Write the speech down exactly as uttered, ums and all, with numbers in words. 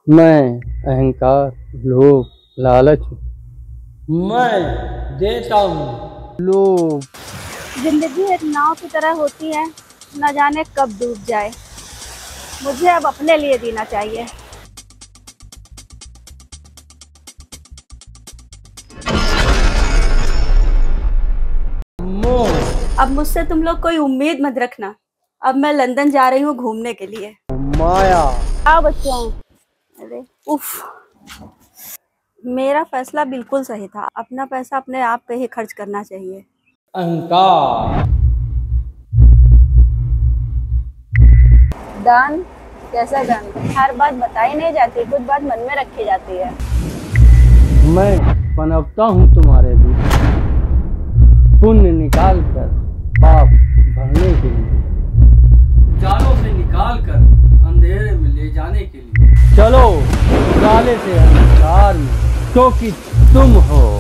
मैं अहंकार, लोभ, लालच हूँ। मैं देता हूँ। लोभ। जिंदगी एक नाव की तरह होती है, न जाने कब डूब जाए। मुझे अब अपने लिए जीना चाहिए। मोह। अब मुझसे तुम लोग कोई उम्मीद मत रखना। अब मैं लंदन जा रही हूँ घूमने के लिए। माया। आओ बच्चों। अरे उफ, मेरा फैसला बिल्कुल सही था। अपना पैसा अपने आप पे ही खर्च करना चाहिए। अहंकार। दान? कैसा दान? हर बात बताई नहीं जाती, कुछ बात मन में रखी जाती है। मैं पनपता हूँ तुम्हारे बीच, पुण्य निकाल कर पाप भरने के लिए, जालों से निकाल कर अंधेरे में ले जाने के लिए। चलो उजाले से अंधकार में, क्योंकि तुम हो।